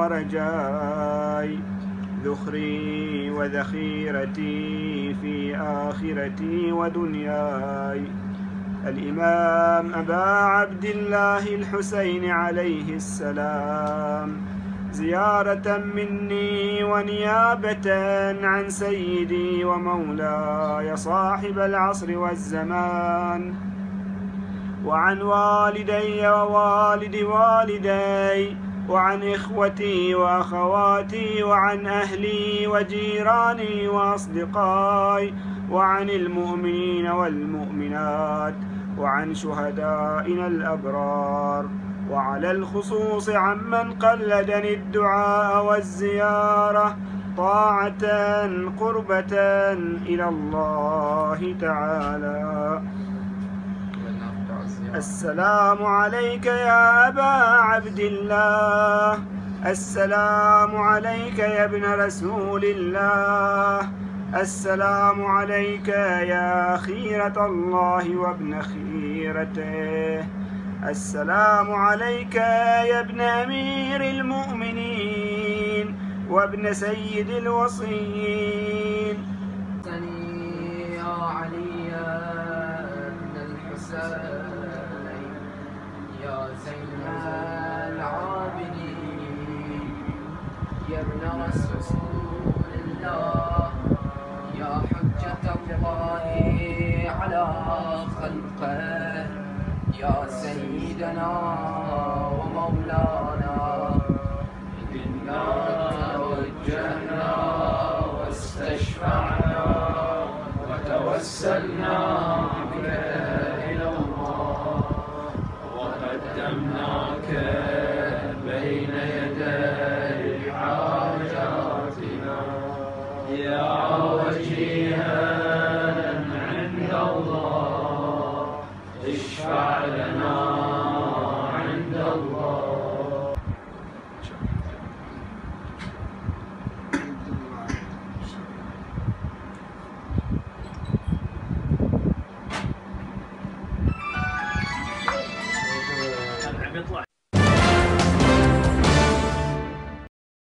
ورجاي، ذخري وذخيرتي في آخرتي ودنياي. الإمام أبا عبد الله الحسين عليه السلام، زيارة مني ونيابة عن سيدي ومولاي صاحب العصر والزمان، وعن والدي ووالد والدي، وعن إخوتي وأخواتي، وعن أهلي وجيراني وأصدقائي، وعن المؤمنين والمؤمنات، وعن شهدائنا الأبرار، وعلى الخصوص عمن قلدني الدعاء والزيارة طاعة قربة إلى الله تعالى. السلام عليك يا أبا عبد الله، السلام عليك يا ابن رسول الله، السلام عليك يا خيرة الله وابن خيرته، السلام عليك يا ابن أمير المؤمنين وابن سيد الوصيين. يا علي بن الحسين، يا زين العابدين، يا ابن رسول الله، يا حجة الله على خلقه، يا سيدنا ومولانا، إنا توجهنا واستشفعنا وتوسلنا بك إلى الله، وقدمناك بين يدي حاجاتنا يا وجيه